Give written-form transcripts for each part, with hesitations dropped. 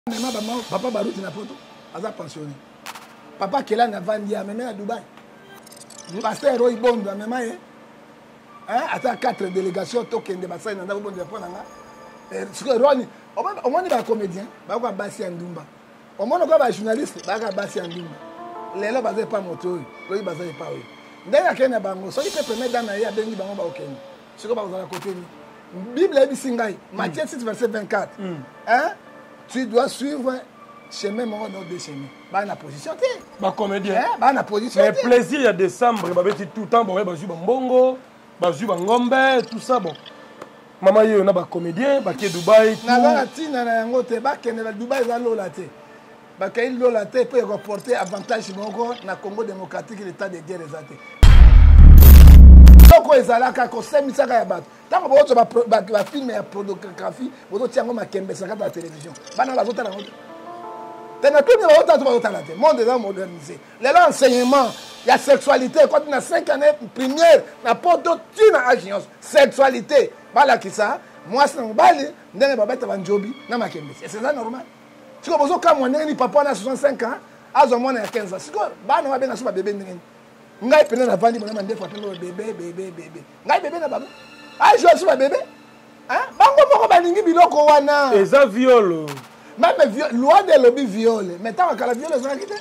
Papa Barouti na poto, aza pensionné. Papa Kela na vandi a même à Dubaï. Pasteur Roy Bondo a même ata 4 délégations token de bassin na ndako bondo pona nga. Siko Roni, au moins ba comédien, ba ko Basi Andumba. Au moins ko ba journaliste, ba ka Basi Andumba. Lelo bazé pas moto, Roy bazé pas oui. Ndaya kena bango, so il peut permettre dans ya bengi bango ba okeni. Siko ba za côté ni. Bible est bisingai, Matthieu 6 verset 24. Tu dois suivre chemin mon autre des chemins. Ba na position té. Ba comédien. Ba na position. Mais plaisir il y a décembre, ba beti tout temps ba ba juba mbongo, ba juba ngombe, tout ça bon. Maman yo na ba comédien, ba ke Dubaï. Na za tina na yango te ba kene na Dubaï za lola te. Ba ke lola te peut reporter avantage moko na Congo démocratique l'état de guerre ezate. Ko ezalaka ko semisaka ya bato. Tango bozo ba film ya pornographie, bozo tiango makembe saka ta télévision. Bana la zota na ngoto. Tena tout ni ba zota la te. Monde est modernisé. Les enseignements, il y a sexualité quand on a 5 années première na poto tina agence sexualité. Bala kisa, moi c'est ngobali, ndenge ba beta banjobi na makembe. C'est ça normal. Siko bozo ka mwana ni papa na 65 ans, azo mwana ya 15 ans. Siko bana ba benga so ba bébé ndenge. Ngai pena na vandi mwana mande fapelo bébé. Ngai bébé na baba. Ah je suis bébé. Hein? Bango moko balingi biloko wana. Eza viol. Même viol, loi de lobby viol. Mais tant que la viol ezala kite.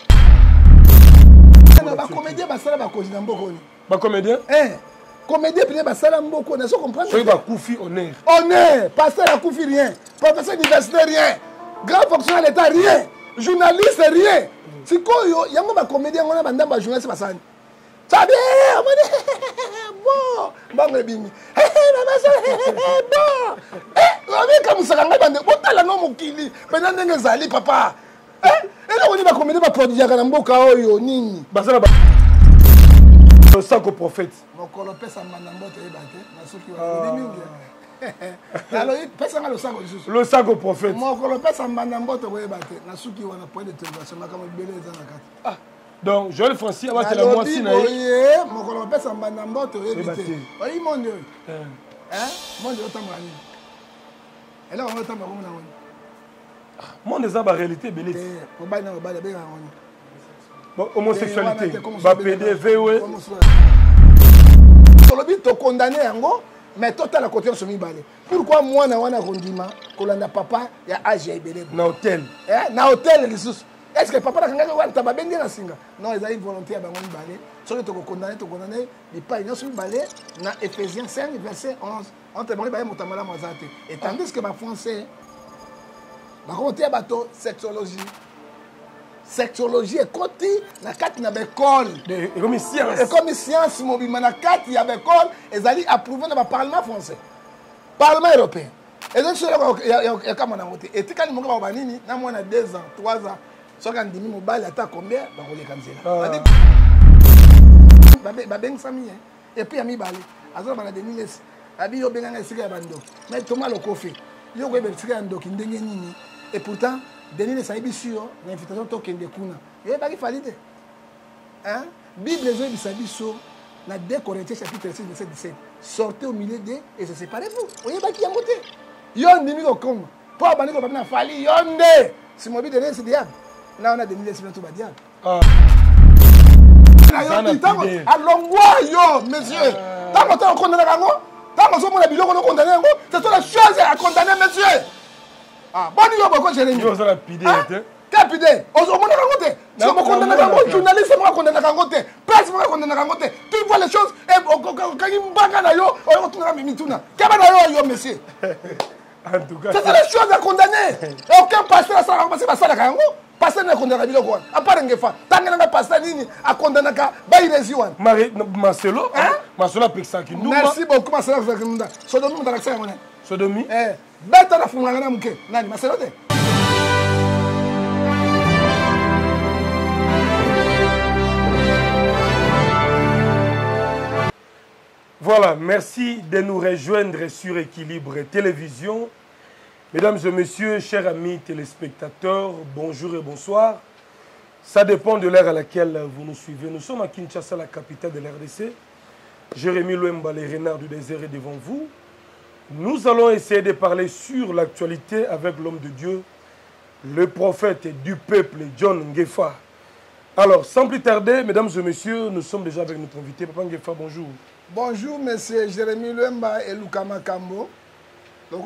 Na ba comédien basala ba kozi na mboko ni. Ba comédien? Comédien pene basala mboko na so comprendre. Soki ba kufi honneur. Honneur, pasteur a kufi rien. Professeur universitaire rien. Grand fonctionnaire d'État rien. Journaliste rien. Sikoyo yango ba comédien ngona ba ndamba journaliste basani. Ça bien, bon, bon bimi. Maman ça bon. On comme ça nga bande. Botala no mokili. Pena ndenge zali papa. Et on va comédie ba produire kana mboka oyo nini. Basala ba. Le sac prophète. Mokolo pesa manambote ebate na soki wa mingi. Alors pesa nga le sac juste. Le sac prophète. Mokolo pesa manambote ebate na soki wa na point de télévision makamo belé za na kati. Ah. Donc, Joël Francis, avant que la moitié n'aille. Oui, mon colonel pèse en banambo, tu es évité. Oui, mon Dieu. Mon Dieu, autant m'en et là, on va t'en avoir. Mon Dieu, c'est la réalité, Bélis. Homosexualité. Va PDV, oui. Tu es condamné, mais toi, tu as la côté de ce balai. Pourquoi moi, je suis condamné quand on a papa, il y a âge et belé. Na hôtel. Na hôtel, les sous. Est-ce que papa n'a pas de babengi na singa? Non, ils ont une volonté à bangon balé. Sur le condamné, il pas une sur balé. Na Éphésiens 5 verset 11. On te demande motamala mozate. Et tandis que ma français, ma volonté à bateau sexologie. Sexologie est côté na kati na école. Comme science. Et comme science mobile na kati ya école, ils allaient approuver dans le parlement français. Parlement européen. Et donc il y a comme on a voté. Et quand mon gars banini, na moi na 2 ans, 3 ans. So quand demi mobile attaque combien ba ko le kanzela ba ben famille et puis ami balé azo bana de miles abi yo benga esika bando mais toma le kofi yo ko be sika ndo kindenge nini et pourtant Denis sa ibisio l'invitation token de kuna yo ba ki falide hein Bible zo bisa biso na 2 Corinthiens chapitre 6 verset 17 sortez au milieu d'eux et se séparez-vous oye ba ki yangote yo ndimi ko kongo po bani ko bana fali yonde si mobi de c'est diable. Là, on a des milliers de tout diable. Allons-moi, monsieur. Tant que tu as condamné, tant que tu as condamné, c'est la chose à condamner, monsieur. Ah, bon, il y a beaucoup de gens. Il y a pidé. Capide, on se condamne. Si on condamne un journaliste, on condamne un côté. Presse, on condamne un côté. Tu vois les choses, et quand il me bagarre, on retourne à Mituna. Qu'est-ce que monsieur? En tout cas, c'est la chose à condamner. Aucun pasteur ne s'en va passer la pasteur ne condamne pas biloko à part ngefa tanga na pasteur nini a condamné ka ba irezi wan Marcelo Marcelo peksa ki ndumba. Merci beaucoup Marcelo peksa ki ndumba sodomi mutaka ngone sodomi beta na funga na muke nani Marcelo de. Voilà, merci de nous rejoindre sur Équilibre Télévision. Mesdames et messieurs, chers amis téléspectateurs, bonjour et bonsoir. Ça dépend de l'heure à laquelle vous nous suivez. Nous sommes à Kinshasa, la capitale de l'RDC. Jérémy Louemba, les renards du désert, est devant vous. Nous allons essayer de parler sur l'actualité avec l'homme de Dieu, le prophète du peuple, John Ngefa. Alors, sans plus tarder, mesdames et messieurs, nous sommes déjà avec notre invité. Papa Ngefa, bonjour. Bonjour, monsieur Jérémy Lemba et Luka Makambo. Donc,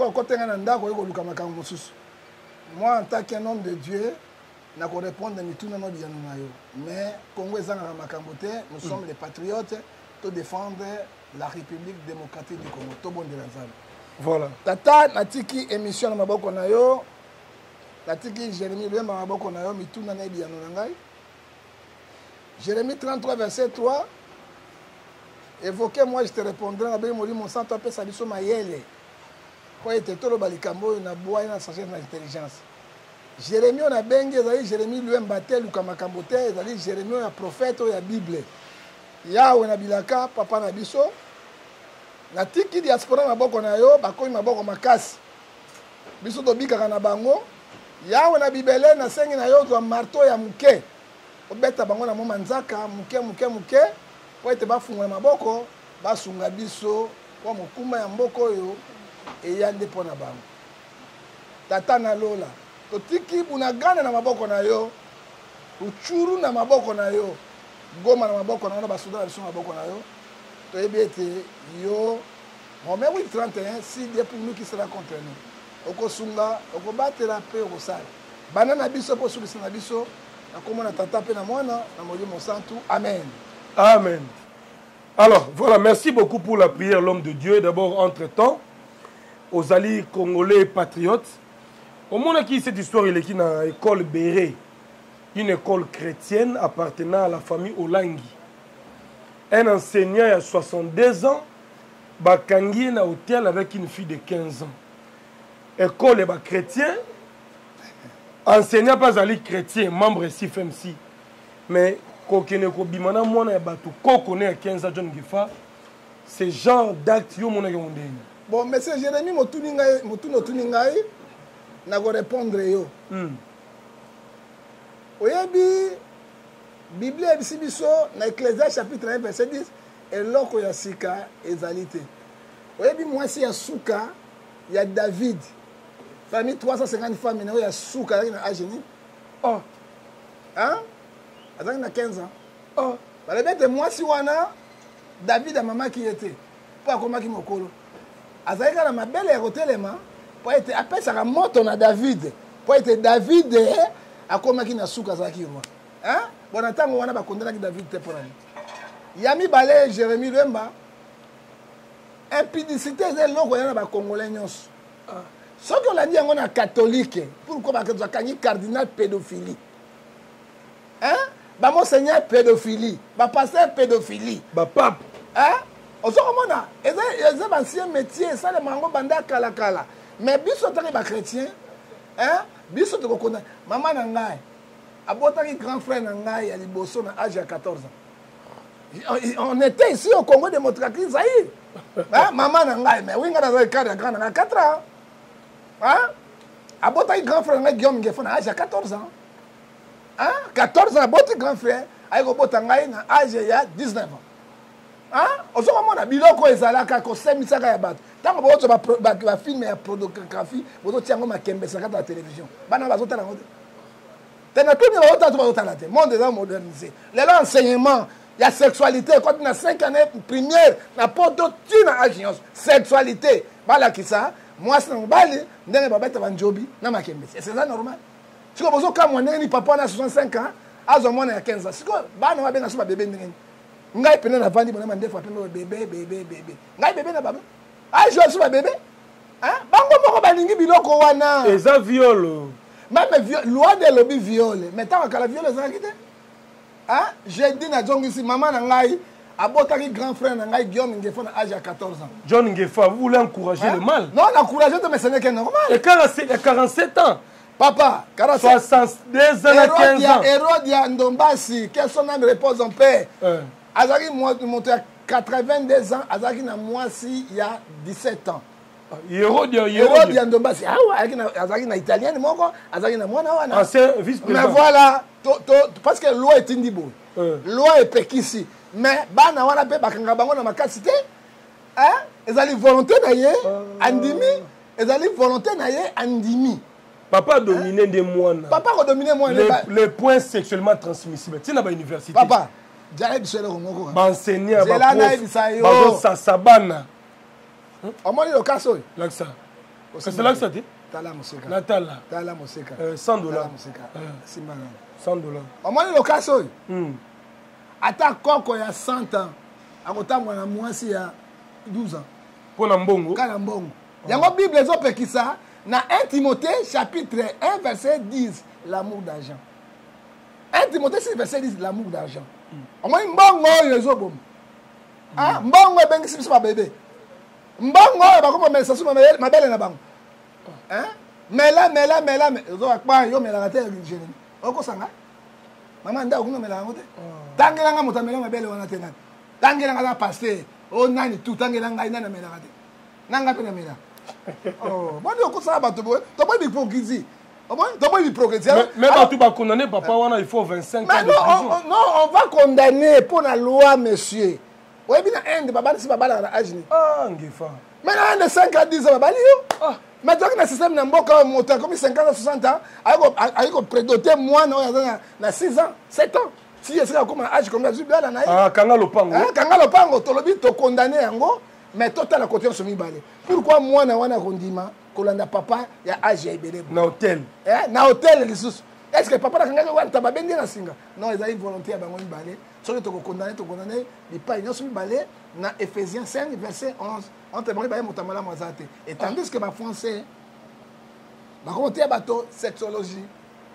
moi, en tant qu'un homme de Dieu, je ne peux répondre à tout le monde. Mais, Congo nous sommes les patriotes pour défendre la République démocratique du Congo. Tout bon de la salle. Voilà. Tata, natiki émission na maboko na yo. Natiki Jérémy Lemba maboko na yo, mituna na biyano na ngai. Jérémie 33, verset 3. Évoquez-moi, je te répondrai. Mon sang, tu as fait ça, mayele. Quoi était tout le balikambo, il a bois, il a changé d'intelligence. Jérémie, on a bengue, Jérémie lui a battu, Luka Makambote, Jérémie, on a prophète, on a Bible. Ya, on a bilaka, papa na biso. Na tiki diaspora na boko na yo, bako na boko makasi. Biso to bika na bango. Ya, on a Bible, na sengi na yo, to marteau ya muke. Obeta bango na moma nzaka muke po ete bafunga maboko basunga biso po mokuma ya mboko oyo eyande mpo na bango. Tata na lola totiki bunagana na maboko na yo, uchuru na maboko na yo, goma na maboko na yo, basuda na biso na maboko na yo. Toyebi ete yo Romains 8:31, si Dieu pour nous qui sera contre nous, okosunga okobatela pe okosala bana na biso po sukisa na biso. Amen. Amen. Alors, voilà, merci beaucoup pour la prière, l'homme de Dieu. D'abord, entre-temps, aux alliés congolais patriotes, au monde qui cette histoire, il est qui dans l'école Béré, une école chrétienne appartenant à la famille Olangi. Un enseignant à 62 ans, bakangi na hôtel avec une fille de 15 ans. École chrétienne. Enseignant pas ali chrétien, membre CFMC. Mais quand on bimana mona ya batu ko connaît 15 ans John Ngefa, c'est genre d'acte yo mona yondé. Bon, monsieur Jérémy motuningai na go répondre yo. Oyebi Bible ebisi biso na Ecclésiaste chapitre 1 verset 10 eloko ya sika ezalité. Oyebi mwasi ya suka ya David. Famille 350 femmes, il y a souka à Génie. Oh. Hein? Il y a 15 ans. Oh. Moi, si on a David, maman qui était. Pas comment qui m'a collé. Il y a ma belle érotélément. Pour être après, ça a monté à David. Pour être David, à comment qui n'a souka ça qui hein? Bon, attends, on a condamné David. Il y a mis balai Jérémy Lemba. Impudicité, c'est l'eau, il y a un Congolais. Ce qu'on a dit on est catholique, pourquoi parce que tu as cardinal pédophilie? Hein? Bah monseigneur pédophilie, bah pasteur pédophilie, bah pape. Hein? On se remonte. Et c'est ancien métier, ça le mango banda kala kala. Mais biso t'as les chrétiens, hein? Biso te reconnais. Maman nangai, abotaki grand frère nangai à Liboso na âge à 14 ans. On était ici au Congo démocratique Zaïre. Hein? Maman nangai, mais oui, on a le cadre grand à 4 ans. Hein? Abota grand frère Guillaume Ngefa na âge à 14 ans. Hein? 14 ans, abota grand frère avec abota ngai na âge ya 19 ans. Hein? Ozo mona biloko ezalaka ko semisaka ya bato. Tango bozo ba film ya pornographie, bozo tiango makembe saka ta télévision. Bana bazota na ngote. Tena tout ni bazota la te. Monde est modernisé. Les enseignements, il y a sexualité quand on a 5 années première na poto tina âge sexualité. Bala ki ça. Moi, c'est un bal, ndenge babeta banjobi na makembe. C'est ça normal. Si vous avez un mon papa na 65 ans, azo mona ya 15 ans. Si vous bana wa benga suba bébé ndenge. Ngai pena na vandi bona mande fa pena bébé. Ngai bébé na baba. Ah je suba bébé. Hein? Bango moko balingi biloko wana. Eza viol. Même loi de lobby viol. Mais tant que la viol ça kité. Hein? J'ai dit na jongi si maman na ngai abotaki grand frère Nangai Guillaume Ngefa à l'âge de 14 ans. John Ngefa, vous voulez encourager le mal? Non, encourager, mais ce n'est que normal. Et 47 ans. Papa, 62 ans à 15 ans. Hérodia Ndombasi, quel son âme repose en paix. Azaki monté à 82 ans, Azaki na moi si il y a 17 ans. Hérodia Ndombasi, ah ouais, Azaki na italienne, Azaki na moi na. Ancien vice-président. Mais voilà, parce que loi est indibo. Loi est péquissi. Mais bana wana pe bakanga bango na makasi te. Hein? Ezali volonté na ye andimi, ezali volonté na ye andimi. Papa a dominé des moines. Papa a dominé moi. Les points sexuellement transmissibles. Tu n'as pas université. Papa, j'ai dit cela au Congo. Enseignant, ça sabana. On m'a dit le cas ça. Là ça. C'est là que ça dit. Tala Moseka. Natala. Tala Moseka. $100. 100 $. On m'a dit le cas ça. Ata koko ya 100 ans. Akotangwa na mwasi ya 12 ans. Pour Nambongo. Kana mbongo. Yango Bible ezopekisa na 1 Timothée chapitre 1 verset 10 l'amour d'argent. 1 Timothée 6 verset 10 l'amour d'argent. On m'a dit mbongo oyo ezobom. Ah mbongo ebengisi biso ba bébé. Mbongo oyo bakoma mesa suma mabele na bango. Hein? Mela zo akpa yo mela te religion. Oko sanga. Mama nda okuno mela ngote. Tangelanga motamela mabele wana te nani. Tangelanga na pasteur. O nani tout tangelanga ina na mela ngate. Nanga pe na mela. Oh, bon oko sa ba to boy. To boy hypocrisie. Oh bon, to boy hypocrisie. Mais ba tu ba condamner papa wana il faut 25 ans de prison. Non, on va condamner pour la loi monsieur. Oui bien Inde baba si baba na âge ni. Ah ngefa. Mais na 5 à 10 ans baba yo. Ah. Mais donc, le système n'a pas monté comme 50 ans, 60 ans, avec un prédoté, moi, na 6 ans, 7 ans. Si je serais comme un âge comme la Zubia, la naïe. Ah, Kangalo Pango. Kangalo Pango, tu l'as condamné, mais total à côté de ce mi-balé. Pourquoi moi, na wana kondima, kolanda papa, il y a âge, il y a belé. Na hôtel. Na hôtel, les sous. Est-ce que papa, na kangalo, t'as pas bien dit na singa? Non, ils ont une volonté à bango mi-balé. Sur le to condamné, il pas une mi-balé, na Ephésiens 5, verset 11. On te demande motamala mazate. Et tandis que ma français, ma commenté à bateau sexologie.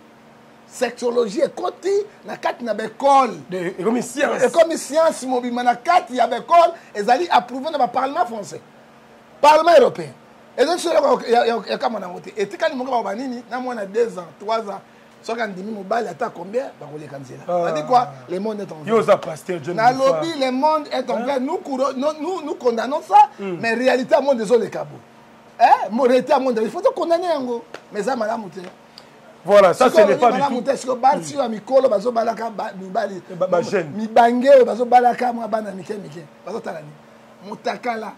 Sexologie est côté na quatre na école. Comme science. Et comme science mobile na quatre ya école, ils allaient approuver dans le parlement français. Parlement européen. Et donc il y a comme on a monté. Et quand nous avons banini, na moi na 2 ans, 3 ans. So quand dimi mobile atta combien ba ko les cancela. Ça dit quoi? Le monde est en guerre. Yosa pasteur John. Na lobby le monde est en guerre. Nous condamnons ça, mais réalité à monde désolé Kabo. Hein? Réalité à monde il faut condamner ngo. Mais ça mala muté. Voilà, ça ce n'est pas du tout. Est-ce que basi wa mikolo bazo balaka mibali. Ba jeune. Mibange bazo balaka mwa bana mike. Bazo talani. Mutakala.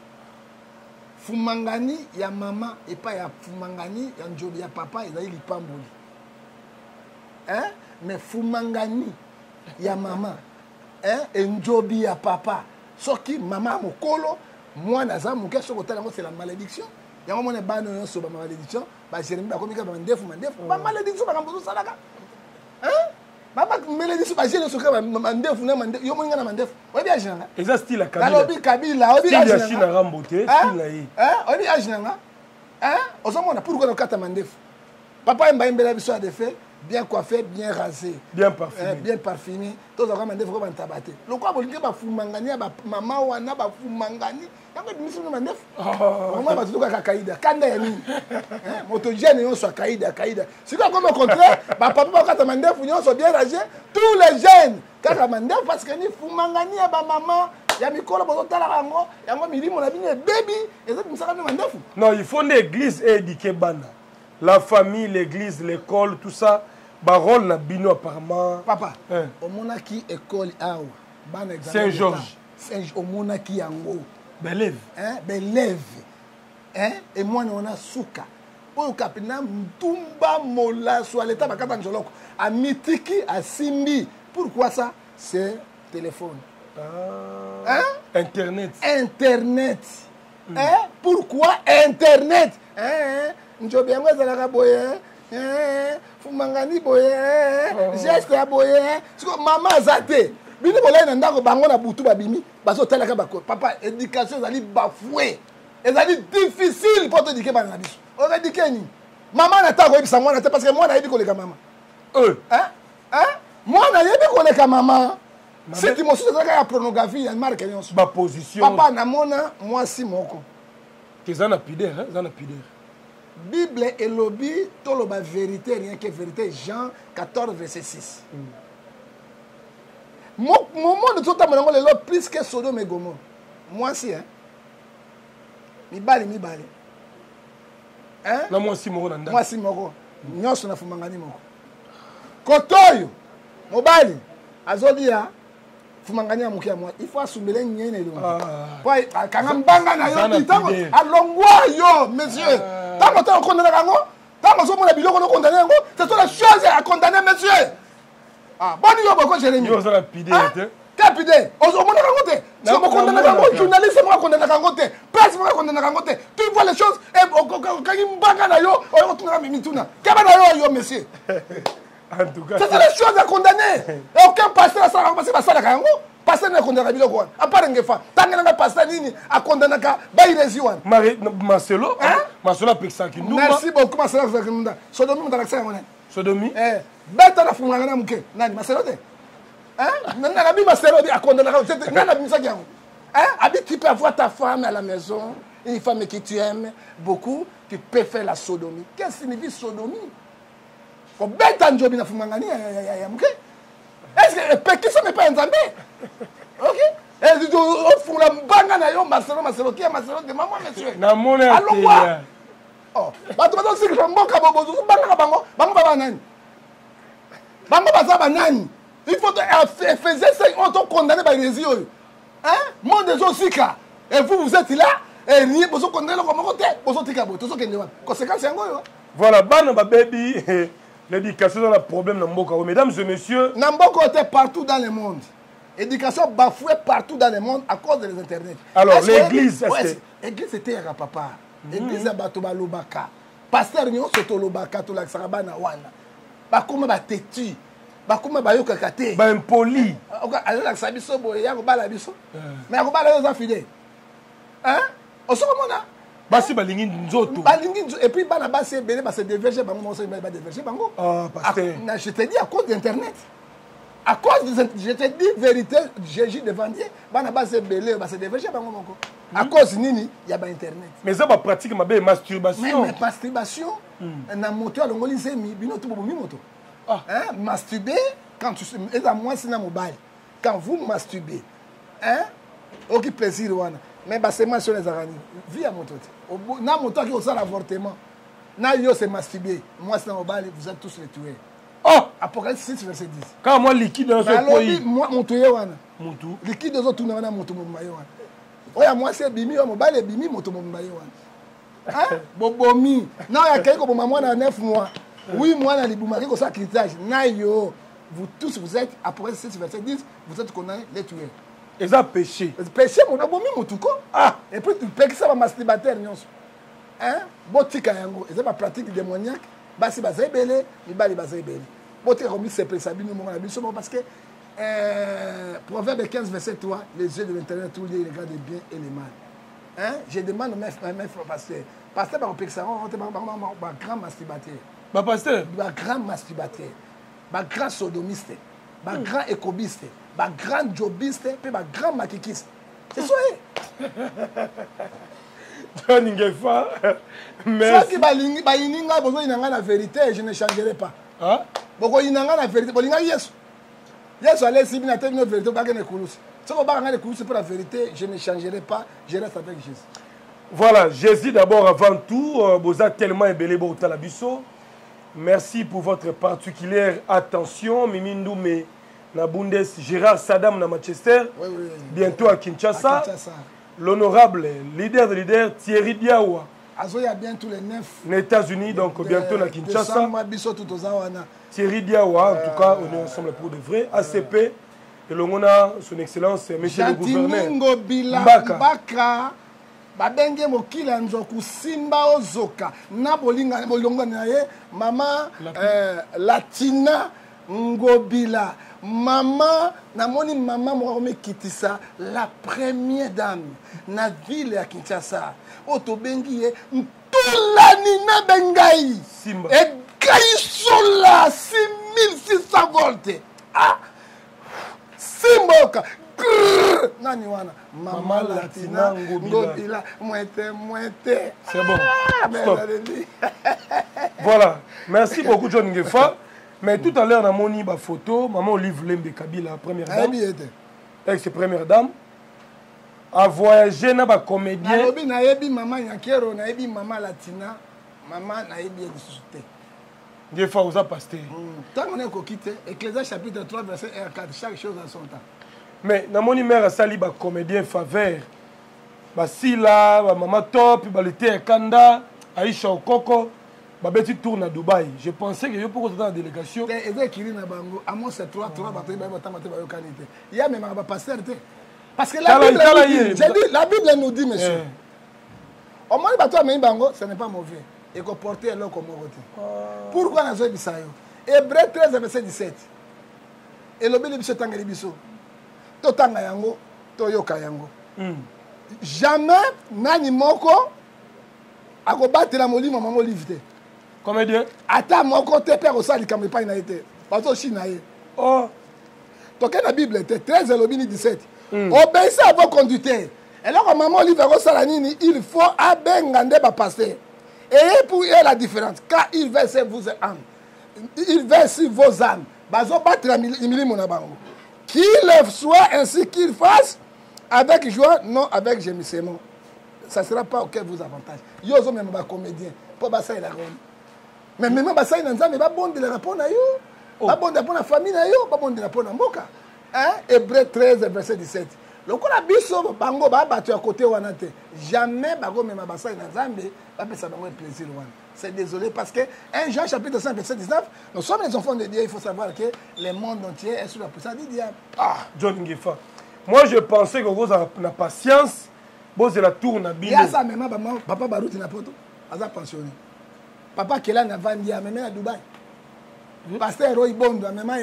Fumangani ya mama et pas ya fumangani ya njobi ya papa ezali lipamboli. Hein? Mais fumangani ya maman, hein? Et njobi ya papa. Soki maman mokolo, moi naza muke soko tala c'est la malédiction. Ya mo ne bano yo so ba malédiction, ba Jérémie ba komika ba ndefu. Ba malédiction ba kambozo salaka. Hein? Baba malédiction ba Jérémie so ka ba ndefu na mandefu. Yo mo ngana mandefu. Obi ajinanga. Eza style Kabila. Nalobi Kabila, obi ajinanga. Style China ramboté, style na yi. Hein? Obi ajinanga. Hein? Osomona pourquoi no kata mandefu. Papa mba mbela biso a défait. Bien coiffé, bien rasé. Bien parfumé. Bien parfumé. Tous les gens ont un tabaté. Le quoi, vous dites que fumangani, maman ou ana fumangani. Il y a des missions de mandef. Maman va tout faire kaïda. Quand est ni? Motogène on soit kaïda. Si quoi comme au contraire, papa va quand mandef, on soit bien rasé. Tous les jeunes, quand mandef parce que ni fumangani ba maman. Il y a Mikolo Bozotala Rango, il y a moi Mili mon ami baby. Et ça me sera mandef. Non, il faut une église éduquée bana. La famille, l'église, l'école, tout ça, barol na bino apparemment. Papa, au monaki école awa, ban examen. Saint-Georges. Au monaki yango. Belève. Hein, belève. Hein, et moi on a souka. Oyo kapina mtumba mola so l'état bakata njoloko. A mitiki a simbi. Pourquoi ça? C'est téléphone. Hein? Internet. Hein? Pourquoi Internet? Hein? Njobi yango ezalaka boye fumangani boye geste ya boye siko mama azate bino bolai na ndako bango na butu babimi bazotalaka bako papa éducation ezali bafoué ezali difficile pour te éduquer bana na biso o éduquer ni mama na tako yebisa mwana te parce que mwana yebi koleka mama mwana yebi koleka mama si tu mosusu ezalaka ya pornographie ya marque nyonso ba position papa namona mwasi moko kezana pideur zana pideur. Bible et lobby, tout le vérité, rien que vérité. Jean 14, verset 6. Mon monde, tout le monde, plus que Sodome et Gomorrhe. Moi aussi, hein. Mi bali. Hein? Na moi aussi, moro nanda. Moi aussi, moro. Nyonso na fumangani moko. Kotoyo, mobali, azolia, fumangani ya mukia moi. Il faut assumir nyene lo. Poi, kanga mbanga na yo, tango, alongwa yo, monsieur. Tango to konela kango, tango so ozomona biloko no condamner yango, c'est toi la chose à condamner monsieur. Ah, boni yo boko Jérémy. Yo ça la pide te. Quel pide? Ozomona kango te. Si on condamner kango, journaliste moi condamner kango te. Presse moi condamner kango te. Tu vois les choses et quand il mbanga na yo, on tuna mituna. Kaba na yo monsieur. En tout cas, c'est la chose à condamner. Et aucun pasteur ça va passer par ça la kango. Pasteur na condamner biloko wana. À part ngefa, tangana na pasteur nini a condamner ka ba irezi wana. Marcelo, Marcelo peksa ki ndumba. Merci beaucoup Marcelo Zakimunda. Sodomi mutala kisa ngone. Sodomi. Beta na fumanga na muke. Nani Marcelo te? Nana la Marcelo dit à condamner. Nana bimisa ki yango. Abi tu peux avoir ta femme à la maison, une femme que tu aimes beaucoup, tu peux faire la sodomie. Qu'est-ce que signifie sodomie? Ko beta njobi na fumanga ni ya muke. Est-ce que peki ça n'est pas un zambé? OK? Et du au fond la banga na yo Marcelo qui est Marcelo de maman monsieur. Na mona allons voir. Oh, bato bato siki mboka bobo banga bango baba nani? Bango baza banani? Il faut faisait ça on te condamné par les yeux. Hein? Monde des osika. Et vous êtes là et ni bozo condamné comme côté, bozo tika bo, to so kende wa. Conséquence yango yo. Voilà, bana ba baby. L'éducation dans le problème Namboka. Mesdames et messieurs, Namboka était partout dans le monde. Éducation bafouée partout dans le monde à cause des internets. Alors l'église, l'église était à papa. L'église à Batoba Lobaka. Pasteur Nyon Soto Lobaka to la Sarabana wana. Ba kuma ba tetu. Ba kuma ba yoka kate. Ba impoli. Alors la sabiso boye ya ko bala biso. Mais ko bala yo fidèle. Hein? O so mona. Basi balingi nzoto. Balingi nzoto. Et puis bana basi belé ba se déverger bango mo so ba déverger bango. Ah pasteur. Je te dis à cause d'internet. À cause de je te dis vérité, Jésus devant Dieu, bana basi belé ba se déverger bango moko. À cause nini, il y a ba internet. Mais ça va pratique ma belle masturbation. Mais masturbation, na moto alongo lisemi bino to bomi moto. Hein, masturber quand tu et à moi c'est na mobile. Quand vous masturbez, hein? OK plaisir wana. Mais bah c'est moi sur les arani. Vie à moto. Na moto qui au avortement. Na yo c'est masturber. Moi c'est na mobile, vous êtes tous les tués. Oh, Apocalypse 6 verset 10. Quand moi liquide dans ce pays. Moi moto ye wana. Moto. Liquide dans tout na moto mo mayo wana. Oya moi c'est bimi mobile bimi moto mo mayo wana. Hein? Bobomi. Na ya keko boma moi na 9 mois. Oui, moi na libumaki ko ça critage. Na yo, vous tous vous êtes après 6 verset 10, vous êtes condamnés les tuer. Et ça péché. Péché mon abomi motuko. Et puis tu pèques ça va masturbateur nyonso. Hein? Botika yango, et ça va pratique démoniaque. Basi bazebele, libali bazebele. Botika comme c'est présabi nous mon abi parce que Proverbe 15 verset 3, les yeux de l'intérieur tous les regardent le bien et le mal. Hein? Je demande mes frères pasteur par pèque ça on grand masturbateur. Bah pasteur, ba grand masturbateur, ba grand sodomiste, ba grand écobiste, ba grand jobiste, puis ba grand makikiste. C'est ça. John Ngefa. Mais qui ba ininga bozo inanga la vérité, je ne changerai pas. Hein? Boko inanga la vérité, bolinga Yesu. Yesu allait si bien atteindre notre vérité, ba gane kulusi. Si on ba gane kulusi pour la vérité, je ne changerai pas, je reste avec Jésus. Voilà, Jésus d'abord avant tout, boza tellement ébélé bo talabiso. Merci pour votre particulière attention. Mimi Ndoumé, na Bundes, Gérard Saddam, na Manchester. Oui. Bientôt à Kinshasa. L'honorable leader de leader, Thierry Diawa. Azoya bientôt les 9. Les États-Unis, donc bientôt à Kinshasa. Thierry Diawa, en tout cas, on est ensemble pour de vrai. ACP, et l'on a son excellence, monsieur le gouverneur. Mbaka. Babenge mokila nzoku simba ozoka na bolinga bolonga na ye mama Latina Ngobila mama namoni mama mo kitisa la première dame na ville ya Kinshasa otobengi ye ntulani na bengai simba et kaisola 6600 volts simboka nani wana Maman Latina Ngobila Mouette. C'est bon. Stop. Voilà. Merci beaucoup John Ngefa. Mais tout à l'heure, on a mon photo. Maman Olive Lembe Kabila, première dame. Ex première dame. A voyager na ba comédien. Alobi na yebi maman Yankero, na yebi maman Latina, maman na yebi Elisute. Ngefa osa pasteur. Tant on est coquité, Ecclésiaste chapitre 3 verset 1 à 4, chaque chose en son temps. Mais na moni mère sali ba comédien faveur. Ba sila, ba mama top, ba lité kanda, Aisha Okoko, Babeti tourne à Dubaï. Je pensais que je pourrais dans la délégation. Et dès qu'il y a un c'est 3 il y a même un pasteur. Parce que la Bible nous dit, monsieur. Au moins, ce n'est pas mauvais. Et qu'on porte alors comme pourquoi nous avons dit ça? Hébreu 13, verset 17. Et le bénéfice est en Bisso. Totanga yango, toyoka yango. Jamais nani moko a combattre la molimo maman livre. Comédien. Ata moko te père au sali comme pas na été. Parce que china ye. Oh. Donc la Bible était 13 et le 17. Obéissez à vos conducteurs. Et là comme maman livre au salanini, il faut abengande ba passer. Et pour eux la différence car il verse vos âmes. Il verse vos âmes. Bazo battre la milimo na bango. Qu'il soit ainsi qu'il fasse avec joie, non avec gémissement. Ça ne sera pas auquel vous avantage. Yo zo même ba comédien. Pour basa il a rôle. Mais même basa il nza mais ba bon de la rapport na yo. Ba bon de la famille na yo, ba bon de la rapport na mboka. Hein? Hébreu 13 verset 17. Le ko la biso bango ba battu à côté wana te. Jamais bago même basa il nzambe ba pesa bango plaisir wana. C'est désolé parce que 1 Jean chapitre 5 verset 19, nous sommes les enfants de Dieu, il faut savoir que le monde entier est sous la puissance du diable. Ah, John Ngefa. Moi je pensais que vous avez la patience. Bon, c'est la tour na il y a ça même papa Barouti na poto, aza pensionné. Papa Kela na vandi à même à Dubaï. Pasteur Roy Bondo à même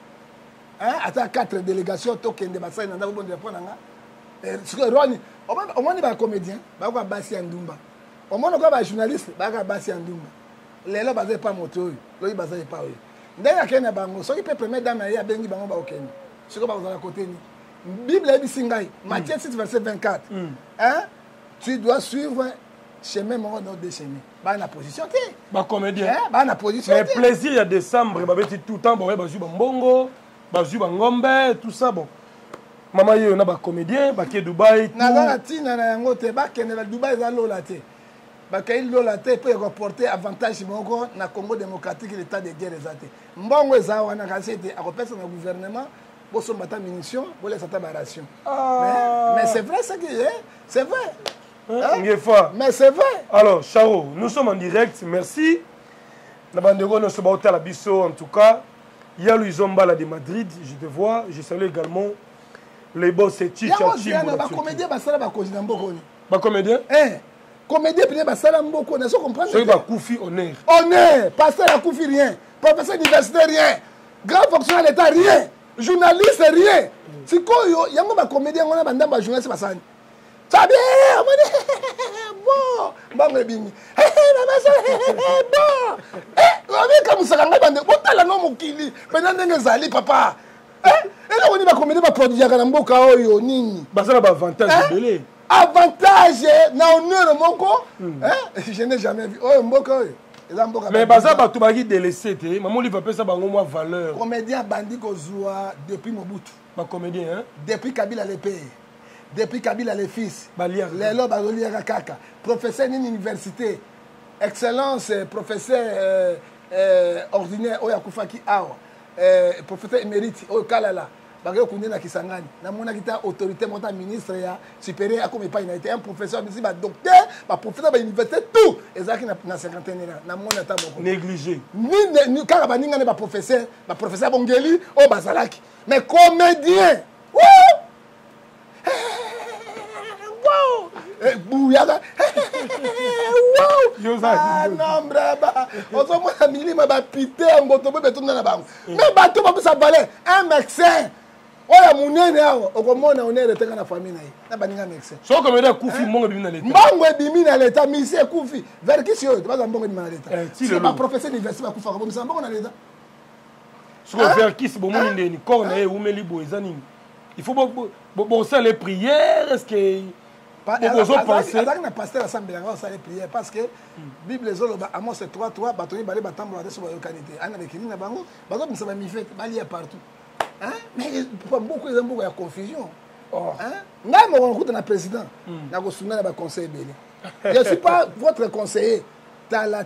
hein, à 4 délégations token de bassin na bondo de ponanga. Ce que Roni, au moins il va comédien, ba ko basi ndumba. Au moins ko ba journaliste, ba ka basi ndumba. Lelo bazé pas moto, loyi bazé pas oyo. Ndaya kena bango, so il peut permettre dame ya bengi bango ba okeni. Ce que ba za côté ni. Bible dit singai, Matthieu 6 verset 24. Hein? Tu dois suivre chemin mon autre des chemins. Ba na position té. Ba comédien. Hein? Ba na position. Mais plaisir il y a décembre, ba beti tout temps ba ju ba mbongo, ba ju ba ngombe, tout ça bon. Maman yo na ba comédien, ba ke Dubaï. Na za tina na yango te ba kene la Dubaï za lola te. Ba ke lola te peut reporter avantage moko na Congo démocratique l'état de guerre ezate. Mbongo eza wana kasete akopesa na gouvernement. Pour battre munitions, pour les ration. Mais c'est vrai ce qui est. C'est vrai. Hein? Mais c'est vrai. Alors, Charo, nous sommes en direct. Merci. Nous sommes à la Bisso en tout cas. Il y a Luizombala de Madrid, je te vois. Je salue également les boss et Chicha. Il y a un comédien qui a un comédien? Comédien qui a beaucoup. Ne comprendre. C'est un Koufi honneur. Honneur. Pasteur à Koufi rien. Professeur universitaire rien. Grand fonctionnaire d'État rien. Journaliste rien. Si quoi il y a un comédien on a bandé un journaliste passant. Ça bien bon bon bini. Bon. On comme ça ngaba bandé botala no mokili. Pena ndenge zali papa. Et là on dit ba comédien ba produire na mboka oyo nini. Ba ça ba avantage belé. Avantage na honneur moko. Je n'ai jamais vu. Oh mboka oyo. Mais baza ba tubaki délaissé te maman lui va payer ça bango moi valeur. Comédien bandi ko zoa depuis Mobutu. Ba comédien hein? Depuis Kabila les pères. Depuis Kabila les fils. Les loba zoliaka kaka. Professeur d'une université. Excellence professeur ordinaire oya kufaki awa. Professeur émérite oya kalala. Bagay kunde na Kisangani. Na mona kita autorité monta ministre ya supérieur comme pas il un professeur mais ba docteur, ba professeur ba université tout. Ezaki na cinquantaine na mona ta boko. Négligé. Ni kaka ba ninga ne ba professeur Bongeli o bazalaki. Mais comédien. Wouh! Wow! Bouyaga. Wow! Ah non braba. On se mona milima ba pité ngoto be tunda na bango. Mais ba to ba ça valait un médecin. Oya munene awo okomona onere tenga na famille na ye na baninga médecin so comédien Koufi mbongo bimi na l'état mbongo bimi na l'état mise Koufi vers qui c'est ba mbongo bimi na l'état c'est pas professeur d'université ba kufa ko mbongo mbongo na l'état so vers qui c'est bon ndeni corps na ye umeli boezani il faut bon ça les prières est-ce que bozo penser avec na pasteur assemblée nga ça les prières parce que Bible zolo ba Amos 3:3 batoni balé batambo ba so ba yokanité ana bekini na bango bazo misa ba mifete bali partout. Hein? Mais beaucoup de gens ont confusion. Hein? Même on rencontre un président, on a un conseil. Je ne suis pas votre conseiller. Tala.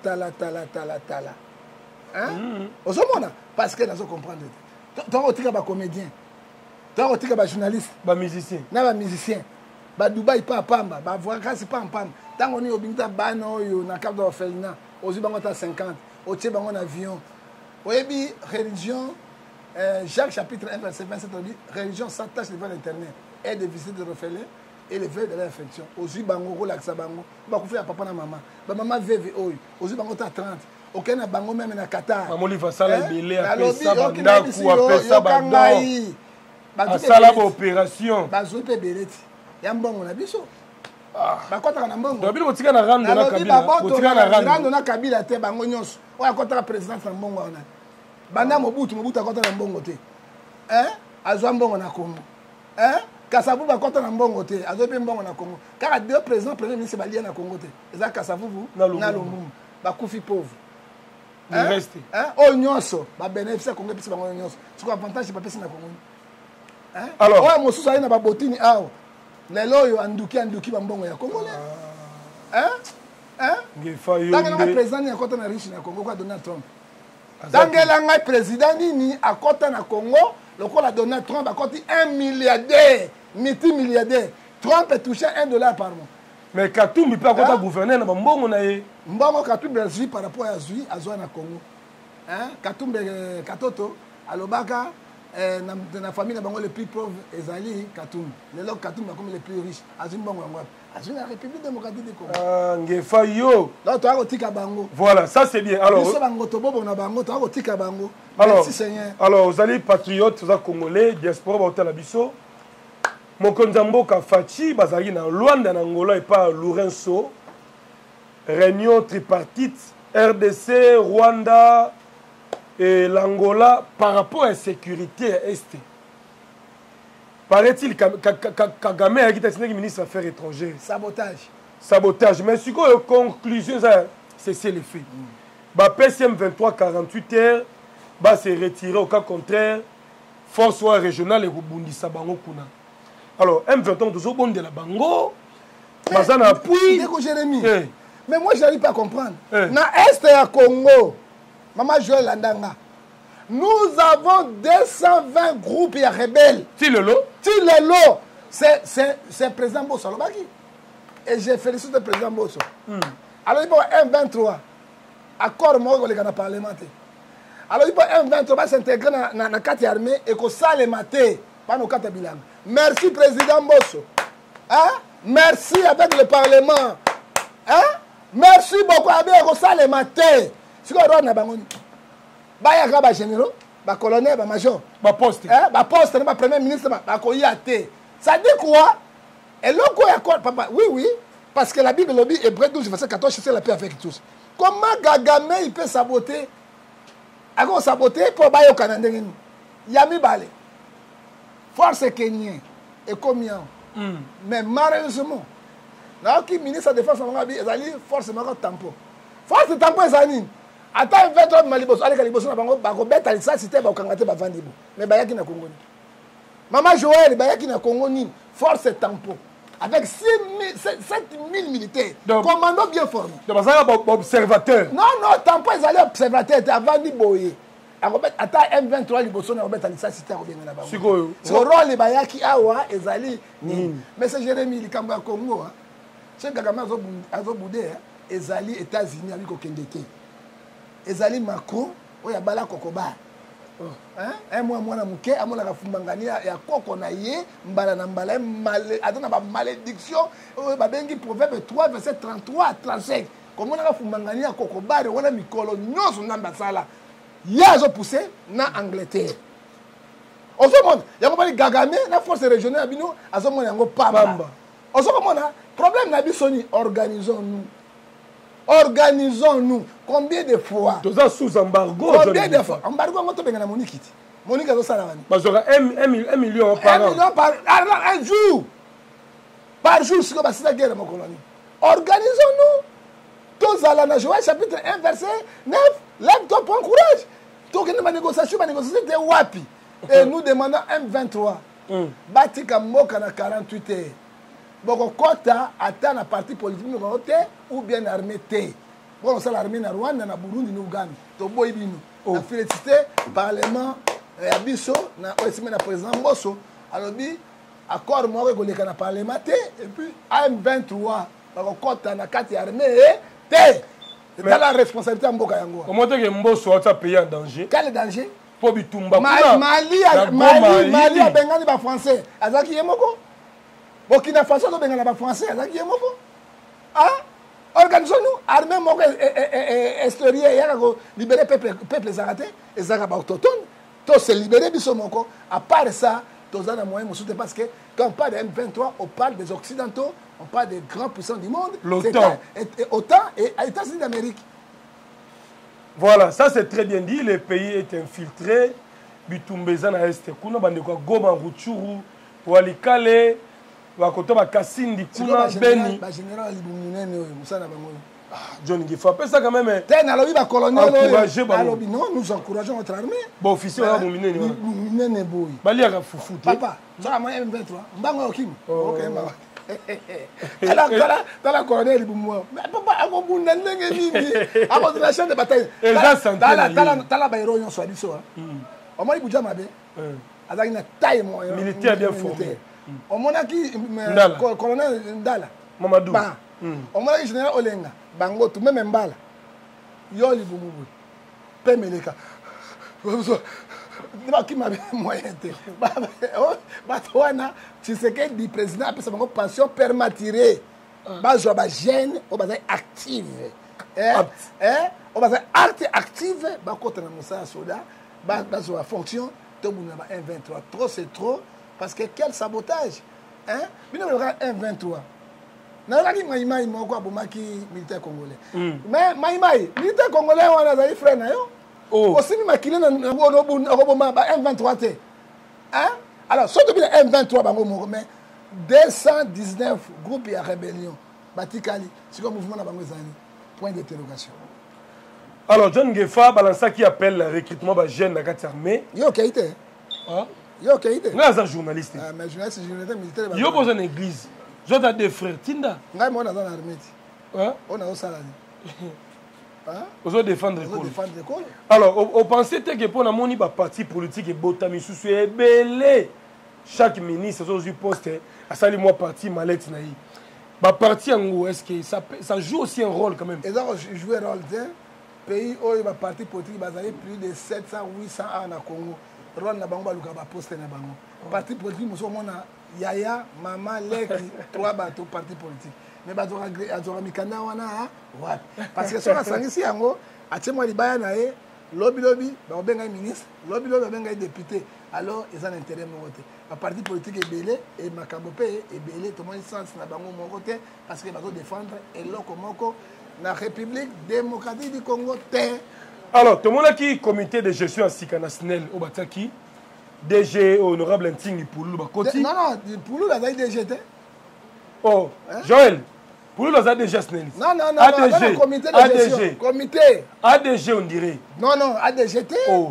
Hein? Parce que nous comprenons. Tu as un comédien, tu as un journaliste, un musicien. Un musicien. Dubaï pas pamba, voyage pas en pamba. Tant qu'on est au Binta Bano, on a cap d'orphelinat. ozwi bango ata 50 otie bango na avion oyebi religion Jacques chapitre 1 verset 27 on dit religion s'attache devant l'éternel et de visiter de reféler et le veille de l'infection ozwi bango kolakisa bango bakufa ya papa na mama bamama veve oyo ozwi bango ta 30 okende na bango meme na Qatar mamoli vasala ebele apesa bandaku apesa bandon asala baopération bazwi mpe beleti ya mbongo na biso bakotaka na mbongo dobili kotika na rando na kabila kotika na rando na kabila te bango nyonso oyo akotaka présidence na mbongo wana banda mobutu akotaka na mbongo te azwa mbongo na Congo Kasavubu akota na mbongo te azwi mpe mbongo na Congo kaka deux présidents premier ministre balia na Congo te eza Kasavubu na Lumumba bakufi pauvre reste oyo nyonso babénéfice ya Congo epesi bango nyonso siko avantage bapesi na Congo alors oyo mosusu ali na babotini awa lelo oyo anduki bambongo ya Congo tangela ngai président nini akota na riche na Congo kwa Donald Trump tangela ngai président nini akota na Congo lokola Donald Trump akoti 1 milliardaire multimilliardaire Trump est touché $1 par mois mais Katumbi mpe akota gouverneur na bambongo na ye mbongo Katumbi azwi par rapport ya zwi azwa na Congo Katumbi katoto alobaka na famille na bango le plus pauvre ezali Katumbi lelo Katumbi akomi le plus riche azwi mbongo yango azwi na République démocratique du Congo ngefa yo donc toakotika bango voilà ça c'est bien alors biso bango tobobona bango toakotika bango alors merci Seigneur alors ozali patriote oza congolais diaspora baotala biso mokonzi ya mboka Faci bazalaki na Luanda na Angola epa Lourenço réunion tripartite RDC Rwanda et l'Angola par rapport à la sécurité à Est. Paraît-il Kagame a quitté le ministre des Affaires étrangères. Sabotage. Mais ce que conclusion, c'est le fait. Le PCM 23-48 heures se retirer au cas contraire. Force régionale et Bundisa Bango Kuna. Alors, M23 toujours bon de la Bango. Bazan appui. Mais moi, je n'arrive pas à comprendre. Dans l'Est et Congo, Maman Joël Landanga, nous avons 220 groupes et rebelles. Tilelo, c'est le président Bosso. Et j'ai félicité le président Bosso. Alors, il y a M23, accord moi avec le parlementaire. Alors, il y a M23 va s'intégrer dans la carte armée et que ça les mater. Pas nos cartes bilan. Merci, président Bosso. Merci avec le Parlement. Merci beaucoup avec ça les mater. Si on a un général, un colonel, un major, un poste, un premier ministre, un koyate. Ça dit quoi? Et là, quoi, papa? Oui, parce que la Bible le dit, Hébreux 12, verset 14, c'est la paix avec tous. Comment Kagame il peut saboter? Il peut saboter pour bailler au Canada. Yami Balé. Force Kenyan et combien? Mais malheureusement, le ministre de la Défense a dit force tampon. Force tampon est anime. Attends, 23 Maliboso, allez, Kaliboso, Bakobet, Alissa, c'était Bakangate, Bavandibo. Mais Bayaki na Congo. Maman Joël, Bayaki na Congo, force tampon. Avec 7000 militaires. Commandant bien formé. Donc, ça va observateur. Non, tampon, ils allaient observateur, Bavandibo. Attends, M23, Liboso, Bakobet, Alissa, c'était là-bas. C'est le rôle de Bayaki, Awa, Ezali. Mais c'est Jérémy, il Kamba Congo. C'est Kagame Azoboudé, Ezali, États-Unis, avec Okendete. Ezali Macron oya bala kokoba mois mwana muke amona kafumbangania ya koko na ye mbala na mbala mal adona ba malédiction ba bengi proverbe 3 verset 33 à 35 komona kafumbangania kokoba wana mikolo nyonso namba sala yazo pousser na Angleterre osomona yango bali Kagame na force régionale bino azomona yango pamba osomona problème na bisoni organisons-nous. Combien de fois? Tous en sous embargo. Combien de fois? Embargo, on va te Monique. Monique a salavani. Parce que 1 million par an. 1 million par un jour. Par jour, c'est comme ça guerre, mon colonie. Organisons-nous. Tous à la Joël, chapitre 1, verset 9. Lève-toi, prends courage. Donc, il y a une négociation, de Wapi. Et nous demandons M23. Batika Moka na 48 heures. Boko kota ata na parti politique no te ou bien armée te. Bon ça l'armée na Rwanda na Burundi na Uganda. To boy bino. Na félicité parlement ya biso na osime na président Bosso. Alors bi accord mo ko leka na parlement te et puis AM23 boko kota na kati armée te. Dans la responsabilité en Bokayango. Comment est-ce que Mbosso a payé en danger? Quel danger? Pour Bitumba. Mali a bengani ba français. Azaki yemoko. Burkina Faso a bengani ba français. Azaki yemoko. Ah? Organisons-nous. Armée moko historien ya ko libérer peuple zaraté et zaraba autochtone. Tous se libérer biso moko. À part ça, tous en moyen parce que quand on parle de M23, on parle des occidentaux, on parle des grands puissants du monde. L'OTAN. OTAN et États-Unis d'Amérique. Voilà, ça c'est très bien dit. Le pays est infiltré. Bitumbeza na este kuna bandeko Goma Rutshuru, Walikale, Wakoto Bakasindi kuna Beni. Ba général Libumunene musana bango. John Gifa, ça quand même. Ten alobi ba colonel alobi non, nous encourageons notre armée. Bon officier wa Muminene. Muminene boy. Bali ya fufu. Papa, ça moi M23. Mbango okim. OK ma. Alors dans la colonel Libumwa. Mais papa akobunda ndenge nini? Abo de la chaîne de bataille. Dans la bayro yon soit biso. Au moins Ibuja mabe. Azaki na taille moyen. Militaire bien formé. Au moins qui colonel Ndala. Mamadou. Au moins général Olenga. Bango tout même mbala. Yo Libumubu. Pemeleka. Qui m'a moyen te. Batouana, tu sais que le président a fait une pension permaturée. Bazo ba jeune, on va active. On va active, ba côté na musa soda, bazo fonction, to buna ba 123. Trop c'est trop parce que quel sabotage. Hein? Bino le 123. Na la ki maimai moko abomaki militaire congolais. Mais maimai, militaire congolais on a zali frère na yo. Aussi, makile na roboma ba M23 te. Hein? Alors, surtout le M23 bango mais 219 groupes de rébellion. Batikali, c'est comme mouvement na bango zani. Point d'interrogation. Alors, John Gefa balança qui appelle le recrutement ba jeune na kati armée. Yo kaité. Hein? Yo kaité. Nga za journaliste. Ah, mais journaliste militaire. Yo boza na église. Jo ta deux frères Tinda. Ngai mo na dans l'armée. Hein? On a au salarié. Vous défendre l'école. Alors, on pensait que pour un parti politique et botami sous belé chaque ministre a eu poste à saluer moi parti mallette naï. Ba parti en gros est-ce que ça joue aussi un rôle quand même. Et donc jouer rôle d'un pays où il va parti politique basé plus de 700 800 ans na Congo. Rôle na bango ba luka ba poste na bango. Parti politique muso mona yaya mama leki trois bateaux parti politique. Mais bazora mikanda wana wapi parce que soka sangisi yango atie moi libaya na ye lobi ba benga ministre lobi ba benga député alors ils ont intérêt mon côté la parti politique est belé et makambo pe est belé tout le monde sens na bango mon côté parce que bazo défendre et loko moko na République démocratique du Congo te. Alors tout le monde qui comité de gestion en Sikanasnel au Bataki DG honorable Ntingi Poulou bakoti. Non Poulou la DG te. Oh Joël pour nous, on a déjà SNEL. Non, ADG. Comité de gestion. ADG. Comité. ADG, on dirait. Non, ADGT. Oh.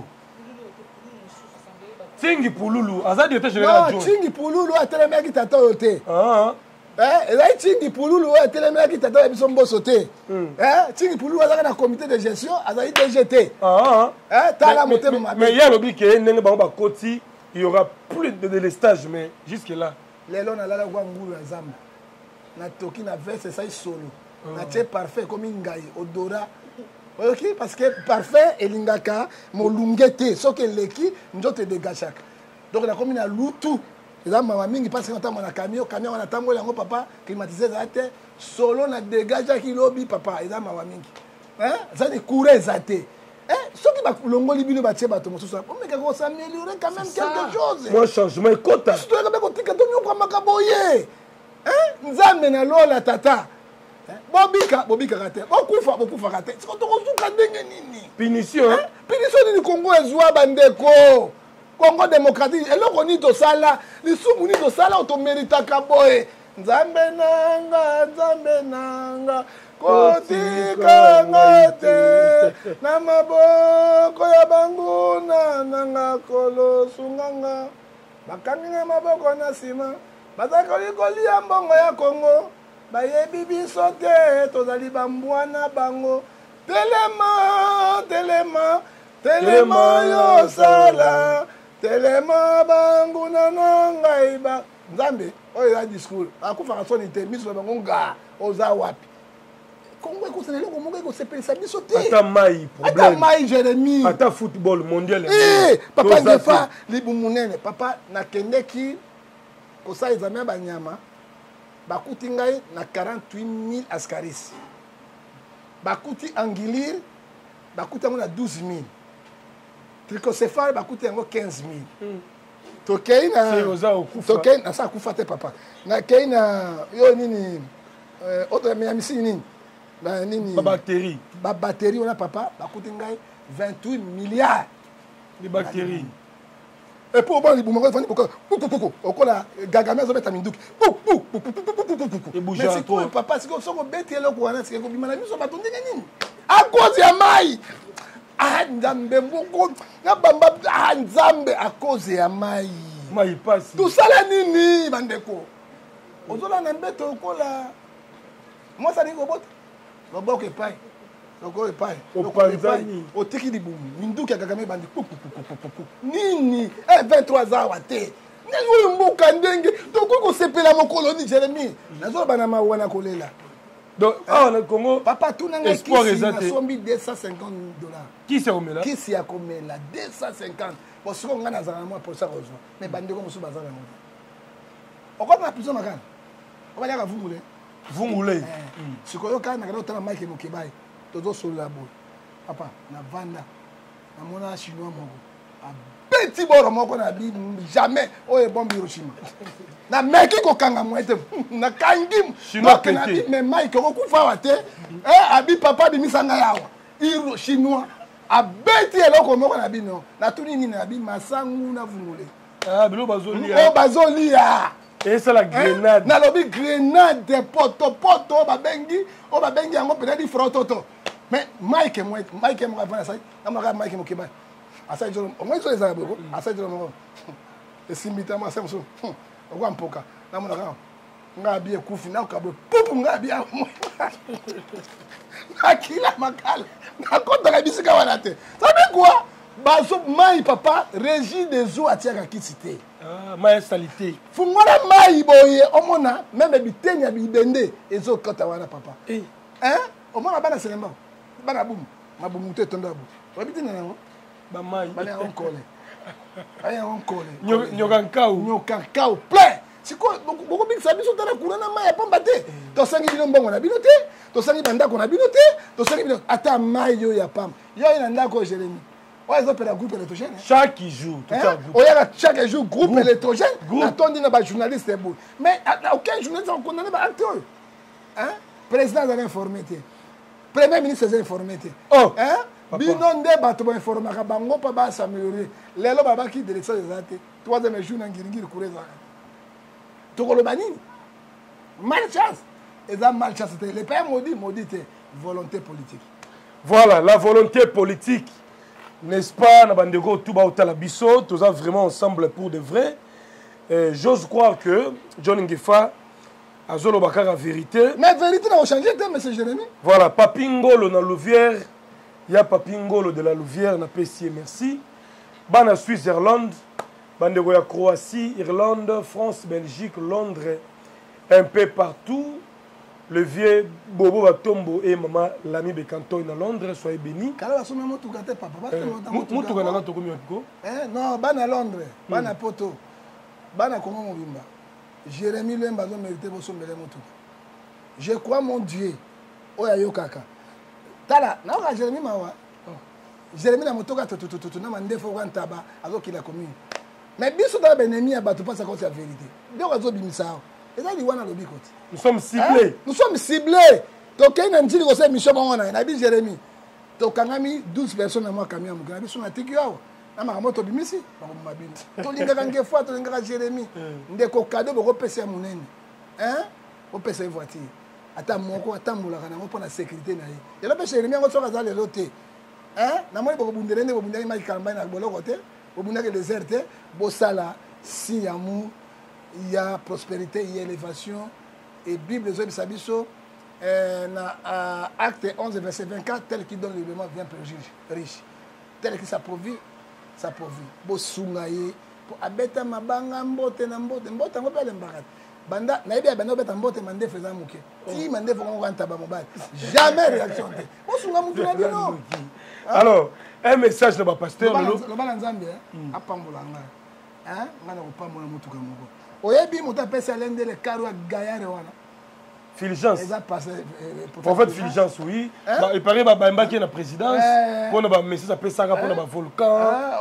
Tingi Pouloulou. Azad était général. Non, Tingi Pouloulou a tellement qui t'a sauté. Et là, Tingi Pouloulou a tellement qui t'a sauté. Tingi Pouloulou a un comité de gestion, a DGT. Mais il y a l'obli qui est il y aura plus de lestage, mais jusque-là. Les lois, on a la guangou, ensemble. Na toki na verse ça solo na tie parfait comme ngai odora OK parce que parfait elingaka molungete so que leki njote dégachak donc na comme na lutu eza mama mingi parce que on na camion on a tambola yango papa climatisé za te solo na dégachak lobi papa eza mama mingi hein ça ni courir za te ce qui va longoli bino ba tie bato mosusu on meka ko s'améliorer quand même quelque chose moi changement écoute tu dois ka ko tika to nyo kwa makaboye nzambe na lola tata bobika kate bokufa kate siko tokozuka ndenge nini punition nini Congo ezwa bandeko Congo démocratique eloko nini tosala lisumu nini tosala otomeritaka boye nzambe nanga kotikanga te na maboko ya banguna nanga kolosunganga bakangi na maboko na nsima bazakoli kolia mbongo ya Congo bayebi biso te tozali bambwana bango telema yo sala telema banguna na ngai ba nzambe oyo eza discours akufaka soni te miso na bango nga oza wapi Congo ekozala eloko moko ekosepelisa biso te. Ata mai problème. Ata mai Jérémie. Ata football mondial. Papa ngefa libu munene. Papa nakendeki kosala examen ya banyama. Bakuti ngai na 48 000 askaris. Bakuti angilire. Bakuti yango na 12 000. Trichocéphale bakuti yango 15 000. Tokei na sa kufa te papa. Na kei na yo nini autre mais amisi nini na nini ba batterie on a papa bakuti ngai 28 milliards de bactéries. Et pour bon libumango fani poko okola gagame zo beta minduki mais c'est quoi papa c'est que soko beti eloko wana c'est que bimana biso bato ndenge nini à cause ya mai nzambe moko na bamba nzambe à cause ya mai passe tout ça la nini bandeko ozola na mbeto okola moi ça ningo bota loboko epai loko epai opanzani otiki libumu minduki ya gagame bandi nini 23 ans wa te nini mboka ndenge tokoki kosepela mokolo ni Jérémie nazoloba na mawa na kolela. Donc, na Congo, papa tout nanga kisi na sombi $250. Qui c'est omela? Qui c'est akomela 250. Parce que on a za moi pour ça rejoindre. Mais bandeko musu bazala ngo. Oko na prison makana. Oba ya vungule. Vungule. Sikoyo kana kana otala Mike Mokebai. Tozo solo boy. Papa na vanda. Na mona chinois moko. Petit boro moko na bi jamais oye bombe Hiroshima. Na meki ko kanga mwete na kangi chinois pété mais Mike ko kufa wate abi papa bi misanga yawa iro chinois abeti eloko moko na bino na tuni nini na bi masangu na vungule bilo bazolia bazolia et c'est la grenade na lobi grenade de poto babengi yango peut-être frototo mais Mike mo avana sai na Mike Mokebai asa jolo moi zo ezala boko asa jolo mo esimbita ma semso okwa mpoka na mona ka nga bi ekufi na ka pupu nga bi akila makala na kota ka bisika wana te sabe quoi bazo mai papa régie des eaux atiaka kitite mai salité fungona mai boye omona même bitenya bibende ezo kota wana papa omona bana selemba bana bum mabumu te tondabu wabitena nango ba mai bana onkole aya onkole nyokankau plein siko boko big sabiso tana kurana mai pamba te to sangi bino mbongo na bino te to sangi bandako na bino te to sangi bino ata mai yo ya pam yo ina ndako Jérémie ouais ils appellent groupe électrogène chaque jour tout ça groupe chaque jour groupe électrogène attendez na ba journaliste est beau mais aucun journaliste on condamné ba acteur président a informé te premier ministre a informé te bino nde bato ba informaka bango pa ba s'améliorer lelo baba ki direction des arts troisième jour na ngiringiri kureza tokoloba nini malchance eza malchance te le père maudit te volonté politique. Voilà la volonté politique, n'est-ce pas? Na bandeko tout ba otala biso tous vraiment ensemble pour de vrai. J'ose croire que John Ngefa azolo bakara vérité. Mais vérité n'a pas changé, monsieur Jérémie. Voilà, Papingolo na Louvière, il y a Papingolo de la Louvière na Pessier, merci. Bana Suisse, Irlande, bandeko ya Croatie, Irlande, France, Belgique, Londres, un peu partout. Le vieux Bobo Batombo et maman l'ami Bekanto na Londres, soyez bénis. Kala basome motuka te papa. Motuka na to komi ko? Non, bana Londres, bana Poto. Bana Congo Mobimba. Jérémie Lemba zo mérité bo sombele motuka. Je crois mon Dieu. Oya yokaka. Tala, na ka Jérémie mawa. Jérémie na motoka to na mandefo kwantaba azokila commune. Mais biso da benemi ya bato pas ça contre la vérité. Donc azo bimisa. Nous sommes ciblés. Nous sommes ciblés. Donc, il y a une mission on a dit Jérémie. Donc, on a mis 12 personnes à moi qui ont mis sur la TQA. On a moto bimisi. On a dit fois, on a Jérémie. On a dit cadeau pour repasser à mon ennemi. Hein? On peut une voiture. Attends, mon pour la sécurité. Et là, Jérémie, on sort à les lotés. Hein? On a dit que vous avez une campagne à Bologote. Vous avez des déserts. Bossala, si amour. Il y a prospérité, il y a élévation. Et Bible, acte 11, verset 24, tel qui donne le développement vient plus riche. Tel qui s'approvit, s'approvit. Pour sungaye, pour abeta mabanga mbote na mbote, mbote on peut aller mbarat. banda nayebi ya banda beta mbote mande feza muke ti mande fo ngo kanta ba mobile jamais réaction te osunga mutu na bino. Alors un message na ba pasteur lo bana nzambe apambola nga ngana ko pambola mutu ka moko oyebi mutu apesa lende le karo gayare wana Fulgence. Prophète Fulgence, oui. Il paraît que qui est la présidence. Pour le message, ça peut ça pour le volcan.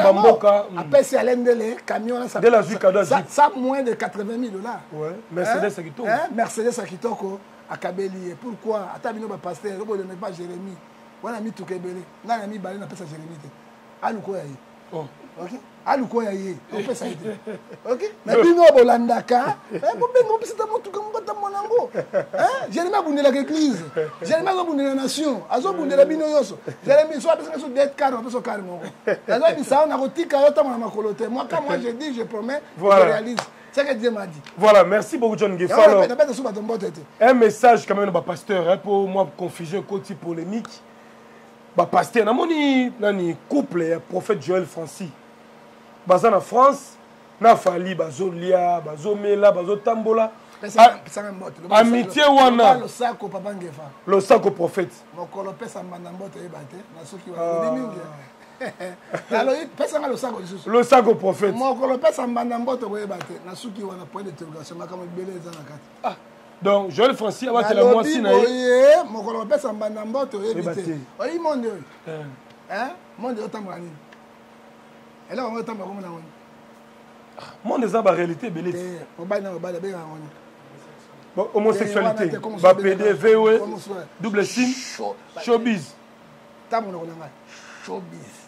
De la vie cadeau. Ça moins de 80 000 $. Ouais. Mercedes Akitoko. Mercedes Akitoko à Kabeli. Pourquoi? Atabino ba pasteur, ne n'est pas Jérémie. On a mis tout Kebele. On a mis Balé, on a fait ça Jérémie. Aluko yaye. OK? Aluko yaye. On fait ça. OK? Mais bino bolandaka, bobengo pisa motuka mbata monango. Jérémie abundela l'église. Jérémie abundela la nation. Azo bundela bino yoso. Jérémie soit parce que sur d'être car on peut car moko. Azo bisa on a rotika yota na makolote. Moi quand moi je dis je promets, je réalise. C'est ce que Dieu m'a dit. Voilà, merci beaucoup John Gefalo. Un message quand même de pasteur pour moi confusion côté polémique. Pasteur namoni nani couple prophète Joël Francis. Baza na France na fali bazolia bazomela bazotambola amitié wana le sako papa ngefa le sako prophète mokolo pesa mbanda mbote ebate na soki wa mingi alors pesa nga le sako prophète mokolo pesa mbanda mbote ebate na soki wana point d'interrogation makamo belé za na kati donc Joël Francis avant la moitié na ye mokolo pesa mbanda mbote ebite oyi monde monde otambola nini elle on entend comme na woni monde za ba réalité belé mobile be na woni homosexualité ba PDV ouais double sim showbiz tamu na konanga showbiz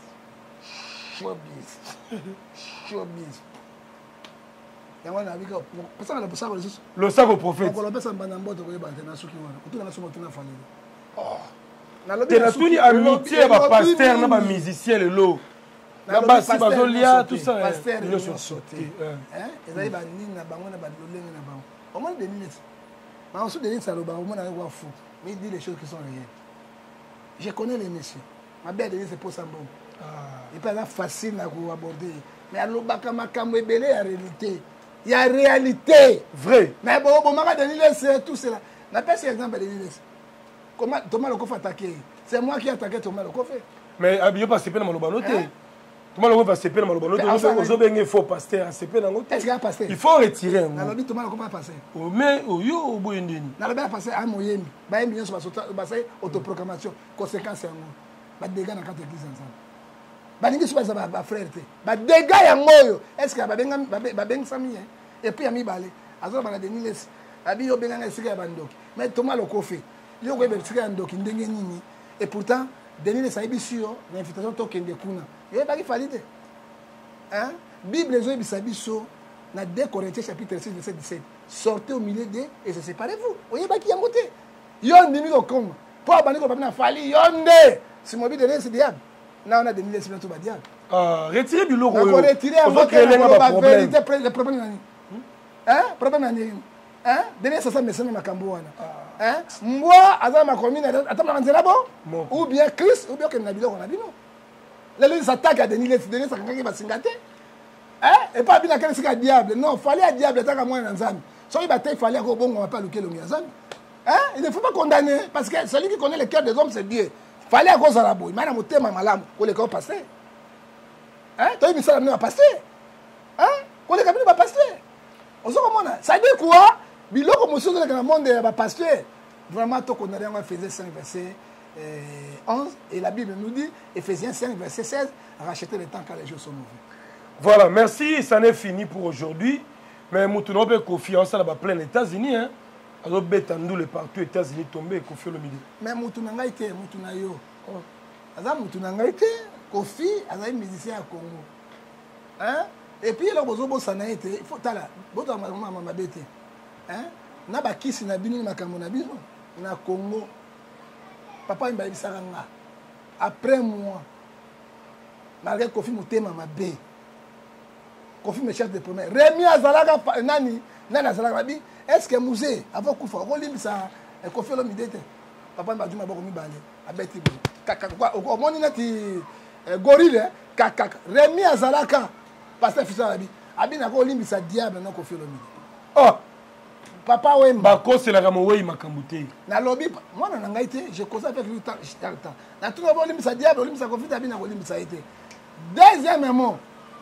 yango na bika pesa na pesa le sako prophète ko pesa mbana mboto ko yebante na suki wana kutuna na somo tuna falele na tuni amitié ba pasteur na ba musicien le lot na basi bazolia tout ça pasteur ils sont sautés ezali ba nini na bango na ba lolenge na bango au moins des minutes mais ensuite des minutes ça le ba au moins na wa fou mais il dit les choses qui sont réelles. Je connais les messieurs ma belle Denise c'est pour ça bon et pas là facile à aborder mais alors baka makambo ebele ya réalité il y a réalité vrai mais bon maka Denise c'est tout cela na pas exemple de Denise comment Thomas Lokof attaqué c'est moi qui ai attaqué Thomas Lokof mais abiyo pas c'est pas dans le noté Thomas Lokof c'est pas dans le noté ozo benga faux pasteur c'est pas dans est-ce qu'il a passé il faut retirer na lobi Thomas Lokof a passé mais yo boyendeni na lobi a passé à moyembi ba yembi nyonso ba sai autoproclamation conséquence yango ba dégâts na kati église ensemble balingi so baza ba frère te ba dégâts yango oyo est-ce que ba benga sami et puis ami balé azo bana Denise abi yo benga esika ya bandoki mais Thomas Lokof yo ko be esika ya ndoki ndenge nini et pourtant Denise sayibi sur l'invitation to kende kuna yo ba ki falite Bible zo ebisa biso na 2 Corinthiens chapitre 6 verset 17 sortez au milieu d'eux et se séparez-vous oyeba ki yango te yo ndimi ko koma po abandi ko ba na fali yo nde si mobi Denise diable na on a Denise bientôt ba diable retirer du logo on retirer avant que la vérité le problème nani problème nani Denise ça mesena makambo wana moi aza makomi na atama nzela bo ou bien Christ ou bien que na biloko na bino les attaques à Denise akangaki basingate et pas bien quel c'est diable non fallait à diable tant qu'à moi dans zam so il battait fallait ko bongo pas le kelo ngazam il ne faut pas condamner parce que celui qui connaît le cœur des hommes c'est Dieu fallait à cause de la boue mana motema malamu ko le corps passer toi il ça va passer ko le kabine va passer on se comment ça dit quoi biloko monsieur dans le monde va passer vraiment to qu'on a rien faisait 5 versets 11 et la Bible nous dit Ephésiens 5 verset 16 racheter le temps quand les jours sont mauvais. Voilà, merci, ça n'est fini pour aujourd'hui. Mais Moutouna peut confiance à la pleine États-Unis hein. Alors Betandou le partout États-Unis tombé Kofi le midi. Mais Moutouna ngaite Moutouna yo. Aza Moutouna ngaite Kofi aza musicien à Congo. Et puis là bozo sana été il faut tala boto mama bete. Na ba kisi na bino makambo na biso na Congo. Papa m'a dit après moi, malgré Kofi Moutema m'a bé. Kofi me chef de premier. Rémi Azalaga nani Azalaga dit est-ce que musée avant Koufa Rolim ça Kofi lo midete. Papa m'a dit ma boko mi balé. Abeti kaka quoi au moni nati gorille kaka Rémi Azalaga pasteur fils abi na ko limbi sa diable na Kofi lo midete. Papa Wemba. Bako c'est la Ramoui Makambuté. Na lobby, moi on a été, je cause avec lui temps. Na tout d'abord limisa diable, limisa conflit abina limisa été. Deuxièmement,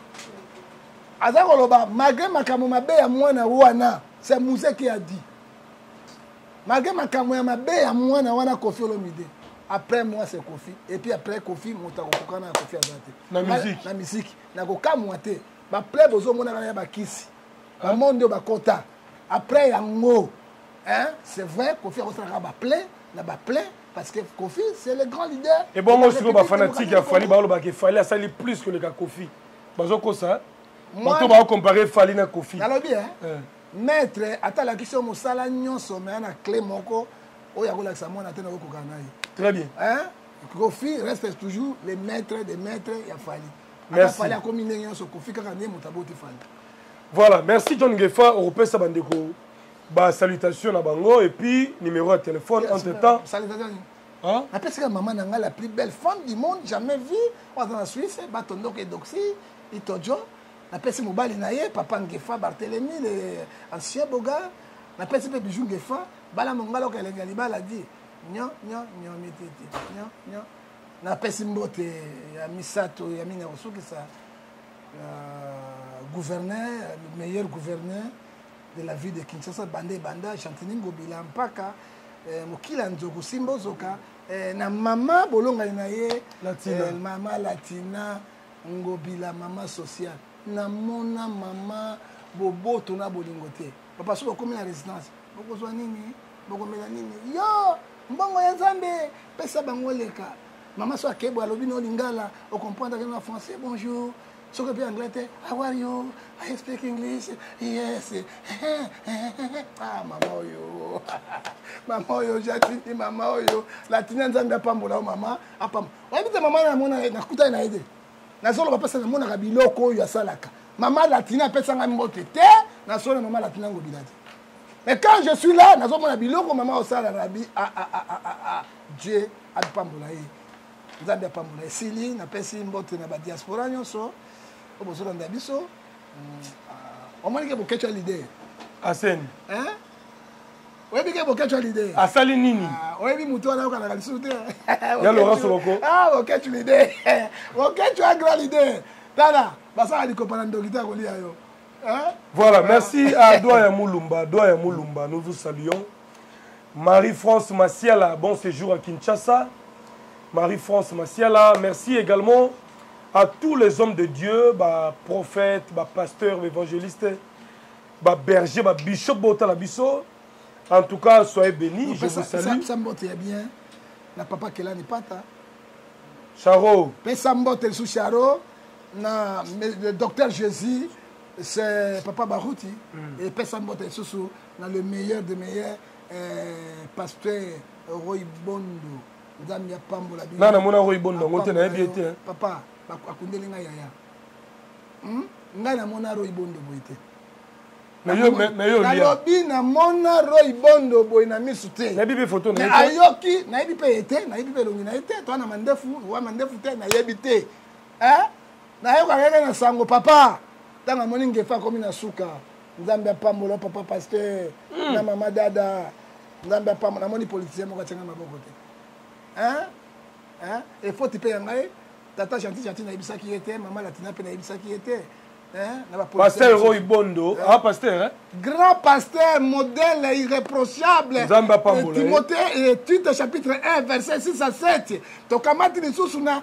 Azakoloba, malgré makambo mabe ya mwana wana, c'est Mouzé qui a dit. Malgré makambo ya mabe ya mwana wana Kofi Olomide. Après moi c'est Kofi et puis après Kofi motako na Kofi azate. Na musique. Na musique. Na koka moite. Ba play bozo mona na ba kisi. Ba monde ba kota. Après yango, hein, c'est vrai Kofi a ba play, na ba play parce que Kofi c'est le grand leader. Et bon moi je suis pas fanatique a Fali ba lo Fali a sali plus que le cas Kofi. Bazo ko ça. Moi to ba comparer Fali na Kofi. Na lobi hein. Maître ata la question mosala nyonso mais na clé moko oya ko la sa mona tena ko kana yi. Très bien. Hein? Kofi reste toujours les maîtres des maîtres et Fali. Merci. Fali a combiné sur Kofi quand on est motaboti Fali. Voilà, merci John Gefa, Européen Sabandeko. Bah salutations à Bango et puis numéro de téléphone entre temps. Salutations. Hein? Après c'est que maman nanga la plus belle femme du monde jamais vue. On dans la Suisse, Batondo et Doxy, Itojo. Après c'est Mobali naye, papa Ngefa Barthélemy, l'ancien boga. Après c'est Bijou Ngefa, bala mongalo que les Galiba l'a dit. Nyo mitete. Nyo. Na pesi mbote ya Misato ya mina osuki sa gouverneur, le meilleur gouverneur de la ville de Kinshasa Banda Chantini Ngobila mpaka mokila nzoku Simbo Zoka na mama bolonga na ye Latina. Mama Latina Ngobila mama social na mona mama boboto na bolingote papa so komi na résidence bokozwa nini bokomela nini yo mbongo ya Nzambe pesa bango leka mama so akebo alobi no lingala o comprendre que en français bonjour so que bien anglais how are you I speak English yes ah mama oyo jatini mama oyo latina Nzambe apambola mama apam wabite mama na mona na kuta na ide na solo bapesa na mona kabiloko oyo asalaka mama latina pesa nga mbote te na solo mama latina ngobila te. Mais quand je suis là, nous avons biloko maman au sala rabi Dieu a pambola yi. Nous avons pambola sili na pesi mbote na ba diaspora nyonso. O bozola ndabiso. O moni ke bokecho l'idée. Asen. Hein? O bi ke bokecho l'idée. Asali nini? O bi muto na ka na lisute. Ya Laurent Soboko. Ah, bokecho l'idée. Bokecho a grand l'idée. Tala, basa ali kopana ndokita ko lia yo. Hein? Voilà, merci à Doya Moulumba. Nous vous saluons. Marie-France Massiala, bon séjour à Kinshasa. Marie-France Massiala, merci également à tous les hommes de Dieu, prophètes, pasteurs, évangélistes, bergers, bishop, botalabiso. En tout cas, soyez bénis, je vous salue. Ça me bien. La papa qui là n'est pas ta. Charo. Ça me sous Charo. Le docteur Jésus. C'est Papa Barouti et Pessa Mbote Soussou dans le meilleur des meilleurs pasteur Roy Bondo. Zambia Pambola. Non, non, mon Roy Bondo, on t'a bien été. Papa, Akundeli Yaya. Ngana mona Roy Bondo boite. Mais yo lobi na mona Roy Bondo boy na misute. Na bibi photo na ayoki na yebi pe ete, na yebi pe longi na ete, to na mandefu, wa mandefu te na yebi te. Hein? Na yo ka na sango papa. Dans mon Ngefa comme na suka Nzambe pambola papa pasteur na mama dada Nzambe pambola na moni politicien mo ka tsenga maboko te hein et faut te payer ngai tata gentil na ibisa ki était maman latina pe na ibisa ki était hein na ba pasteur Roy Bondo pasteur hein grand pasteur modèle irréprochable Nzambe pambola Timothée Tite chapitre 1 verset 6 à 7 to kamati ni susu na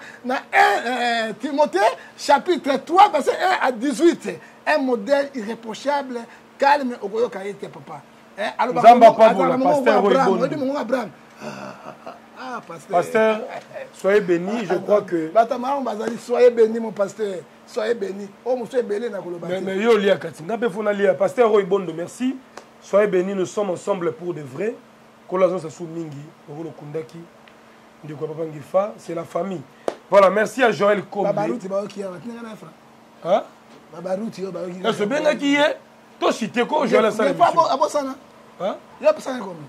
1 Timothée chapitre 3 verset 1 à 18 un modèle irréprochable calme okoyo kaete papa hein Nzambe pambola pasteur Roy Bondo Abraham pasteur soyez bénis je crois que batama bazali soyez bénis mon pasteur soyez bénis oh monsieur belé na koloba mais yo lia katinga be fona lia pasteur Roy Bondo merci soyez bénis nous sommes ensemble pour de vrai kolazon sa sou mingi okolo kundaki ndiko papa Ngefa c'est la famille voilà merci à Joël Kombe babaruti ba okiya batinga na fra hein babaruti yo ba okiya est-ce bien qui est to cité ko Joël ça abosana hein yo pesana comme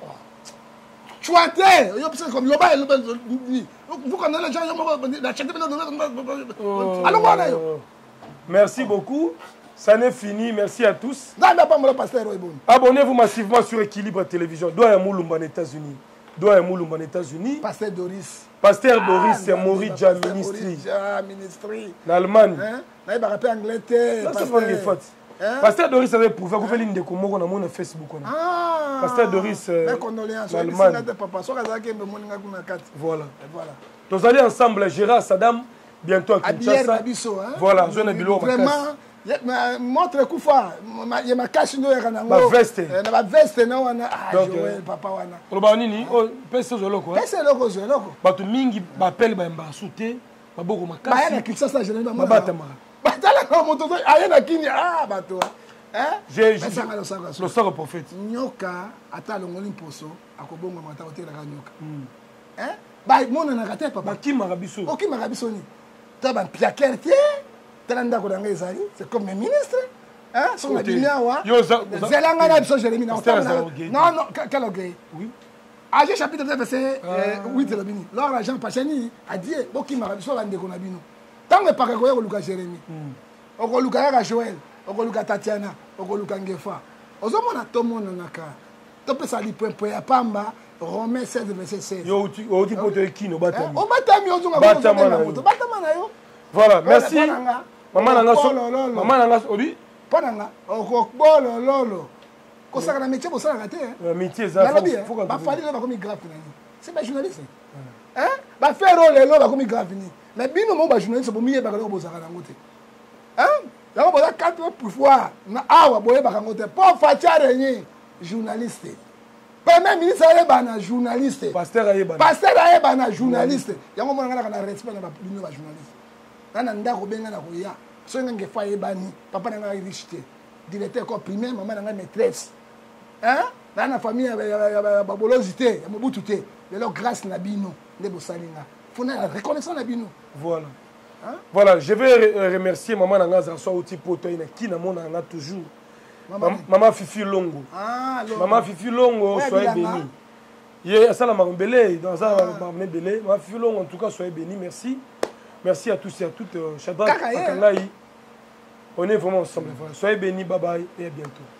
Chouate, comme vous connaissez les gens, merci beaucoup. Ça n'est fini. Merci à tous. Abonnez-vous massivement sur Équilibre Télévision. Doit y Moulumba aux États-Unis. Doit y Moulumba aux États-Unis. Pasteur Doris. Pasteur Doris, c'est Moridja Ministry. En Allemagne. Il va rappeler Angleterre. Pasteur Doris avait prouvé que vous faites une découverte sur Facebook. Pasteur Doris, en Allemagne. Voilà. Nous allons ensemble Gérard Saddam, bientôt à Kinshasa. Voilà, vraiment, montre Koufa, il y a ma cache no yana ba veste na veste na wana Joël papa wana oloba nini o pesa zoloko pesa loko bato mingi ba pele ba mbasute ba boko makasi ba yana Kinshasa je ba batama batala na moto ayena kini bato le sort prophète nyoka ata longoli mposo akobonga mata otela ka nyoka ba mona na kate papa bakima kabiso okima kabiso ni ta ba piakertie c'est comme mes ministres. Hein? Son abinawa. Zelanga na biso Jérémie na. Non, non, quel orgueil. Oui. Age chapitre verset 8 le bini. Lors Jean Pachani a dit boki mara biso la ndeko na bino. Tango pa ko luka Jérémie. Oko luka ka Joël, oko luka Tatiana, oko luka Ngefa. Ozomona to mona naka. To pesa li point ya pamba. Romains 16 verset 16. Yo ti poto kino batami. O batami ozunga batama na yo. Voilà, merci. Maman nanga obi pananga okokbolo lolo kosaka na métier bosala raté métier ça faut ba fali ba komi graphe nani c'est pas journaliste ba faire rôle lo ba komi graphe ni mais bino mo ba journaliste bo miye ba ko bosaka na ngote yango boza quatre pouvoir na awa boye ba ngote pour facha renye journaliste premier ministre ayeba na journaliste pasteur ayeba na journaliste yango mo ngana na respect na ba bino ba journaliste nana ndako benga na koya so nga ngefa yebani papa nanga richité directeur ko primaire maman nanga maîtresse nana famille ya babolosité ya mobutu te lelo grâce na bino nde bosalinga fona reconnaissance na bino voilà voilà je vais remercier maman nanga za so uti poto ina kina mona nanga toujours maman Fifi Longo maman Fifi Longo soyez béni ye asala mambele dans ça mambele maman Fifi Longo en tout cas soyez béni merci. Merci à tous et à toutes. Shadrach, on est vraiment ensemble. Soyez bénis, bye bye et à bientôt.